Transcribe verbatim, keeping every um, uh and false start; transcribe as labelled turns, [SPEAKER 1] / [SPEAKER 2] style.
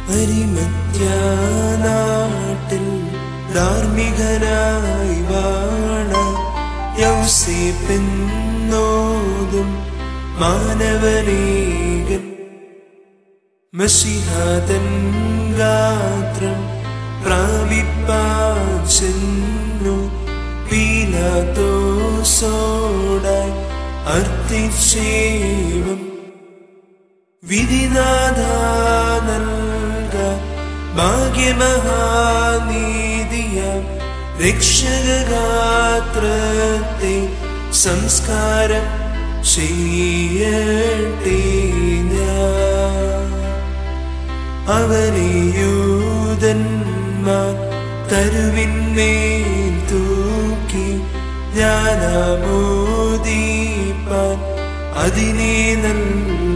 [SPEAKER 1] അരിമത്യാനാട്ടിൽ ധാർമ്മികനായി വാണ യൗസേപ്പെന്നോതും മാനവനേകൻ മശിഹാതൻ ഗാത്രം പ്രാപിപ്പാൻ ചെന്നു പീലാത്തോസോടായി അർത്ഥിച്ചേവം വിധിനാഥ നൽക ഭാഗ്യമഹാനീതിയാം രക്ഷകഗാത്രത്തെ സംസ്കാരം ചെയ്യട്ടെ ഞാൻ. അവനെ യൂദന്മാർ തരുവിന്മേൽ തൂക്കി ഞാനാമോദീപ്പാൻ അതിനെ നല്ല